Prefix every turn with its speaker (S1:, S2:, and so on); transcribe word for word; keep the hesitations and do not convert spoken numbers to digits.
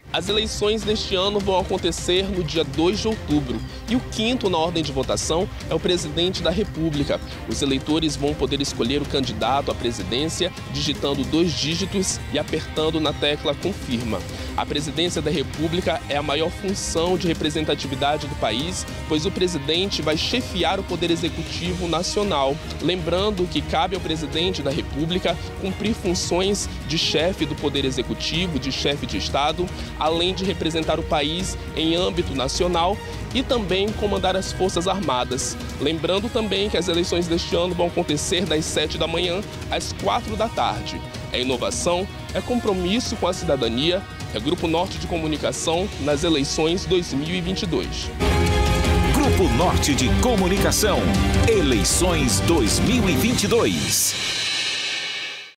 S1: As eleições deste ano vão acontecer no dia dois de outubro e o quinto na ordem de votação é o presidente da República. Os eleitores vão poder escolher o candidato à presidência digitando dois dígitos e apertando na tecla confirma. A presidência da República é a maior função de representatividade do país, pois o presidente vai chefiar o poder executivo nacional. Lembrando que cabe ao presidente da República cumprir funções de chefe do poder executivo, de chefe de Estado, além de representar o país em âmbito nacional e também comandar as Forças Armadas. Lembrando também que as eleições deste ano vão acontecer das sete da manhã às quatro da tarde. É inovação, é compromisso com a cidadania, é Grupo Norte de Comunicação nas eleições dois mil e vinte e dois.
S2: Grupo Norte de Comunicação, eleições dois mil e vinte e dois.